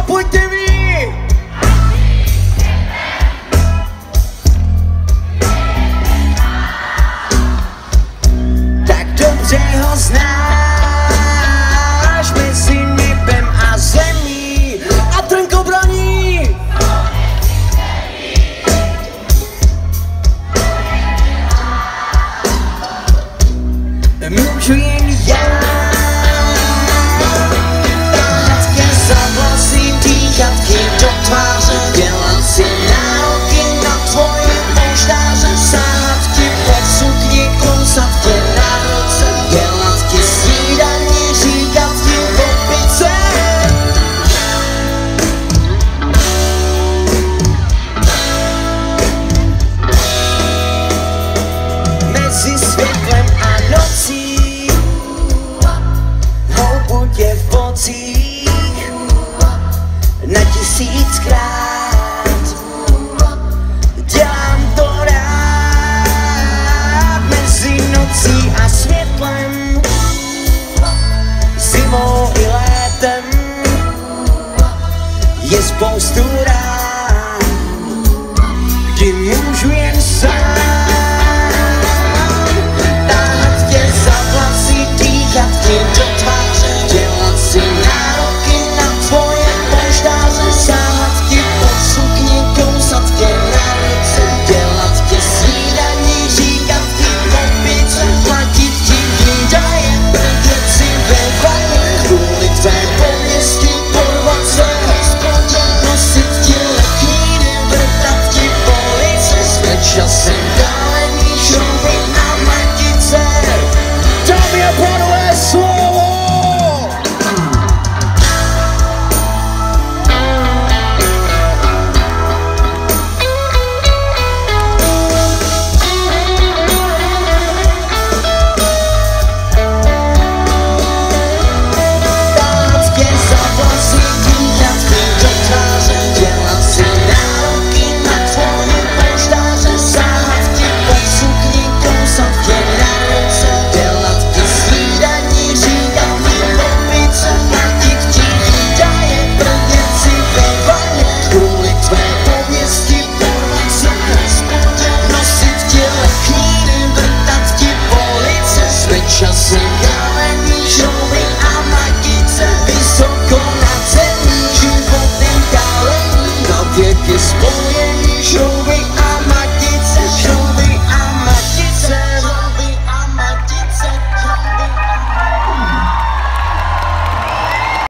pojďte vy! Tak dobře ho znáš, mezi nebem a zemí a trnko braní. Můžu jen já tahat tě za vlasy, dýchat tě do tváře, dělat si nároky na tvoje polštáře, sáhat ti pod sukni, kousat tě na ruce, dělat ti snídaní, říkat ti v opice. Mezi světlem a nocí houbu tě v bocích na 1000krát. Dělám to rád mezi nocí a světlem, zimou i létem je spoustu rád, kdy můžu jen sám tahat tě za vlasy, dýchat tě